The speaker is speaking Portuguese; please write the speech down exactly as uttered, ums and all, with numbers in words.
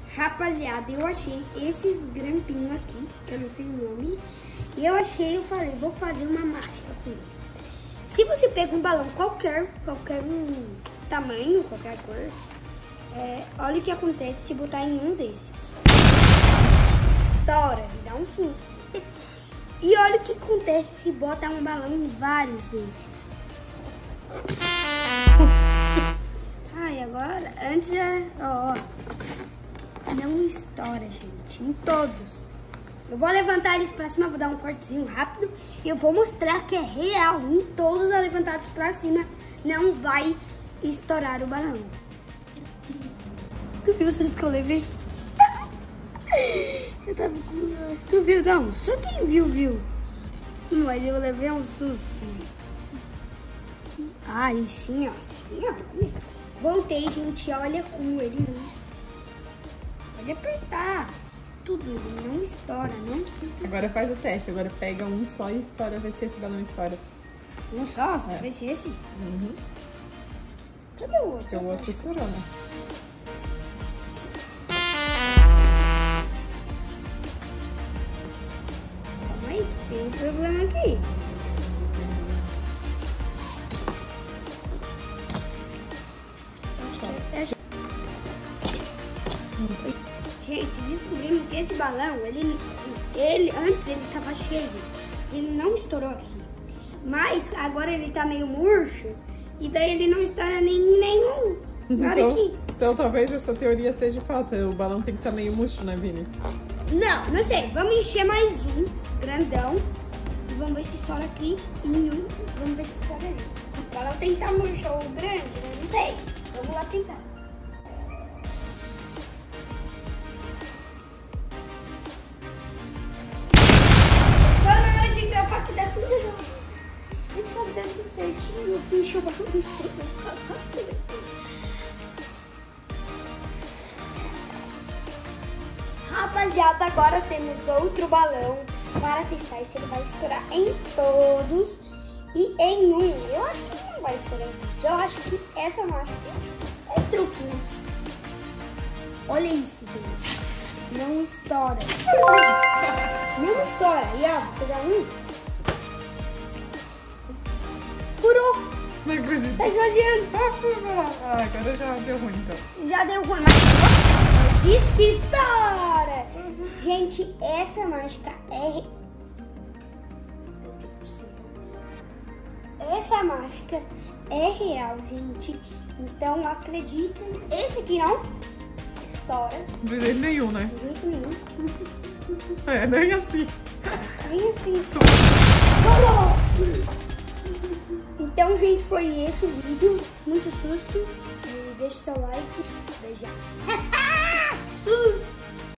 Rapaziada, eu achei esses grampinhos aqui, que eu não sei o nome. E eu achei, eu falei, vou fazer uma mágica com ele. Se você pega um balão qualquer, qualquer um tamanho, qualquer cor, é, olha o que acontece se botar em um desses. Estoura, dá um susto. E olha o que acontece se botar um balão em vários desses. Ai, agora, antes é, ó, ó, não estoura, gente, em todos. Eu vou levantar eles pra cima, vou dar um cortezinho rápido e eu vou mostrar que é real. Em todos os levantados pra cima não vai estourar o balão. Tu viu o susto que eu levei? Eu tava com... Tu viu, não? Só quem viu, viu. Mas eu levei um susto. Ai, sim, ó, sim, ó. Voltei, gente, olha como ele não estoura. Pode apertar. Tudo, ele não estoura, não se... Agora faz o teste, agora pega um só e estoura, vê se esse balão estoura. Um só? É. Vai ser esse? Uhum. Cadê o outro? Porque o outro estourou, né? Calma aí, tem um problema aqui. Acho que é... Gente, descobrimos que esse balão, ele, ele antes ele tava cheio, ele não estourou aqui. Mas agora ele tá meio murcho e daí ele não estoura nem em nenhum. Olha Então, aqui. então talvez essa teoria seja falta, o balão tem que estar meio murcho, né, Vini? Não, não sei. Vamos encher mais um, grandão. E vamos ver se estoura aqui em um. Vamos ver se estoura ali. O balão tem que estar murcho ou grande, né? Não sei. Vamos lá tentar. Certinho, eu fui enxugar tudo isso. Rapaziada, agora temos outro balão para testar se ele vai estourar em todos e em um. Eu acho que ele não vai estourar em todos. Eu acho que essa mágica é truquinho. Olha isso, gente. Não estoura. Não estoura. E ó, vou pegar um. Furou! Não acredito. Tá esvaziando. Ah, agora já deu ruim, então. Já deu ruim, mas diz que estoura! Uhum. Gente, essa mágica é... Essa mágica é real, gente. Então, acreditem. Esse aqui não estoura. De jeito nenhum, né? De jeito nenhum. É, nem assim. Nem assim. Estourou! Então, gente, foi esse o vídeo. Muito susto. E deixa o seu like. Beijar. Susto!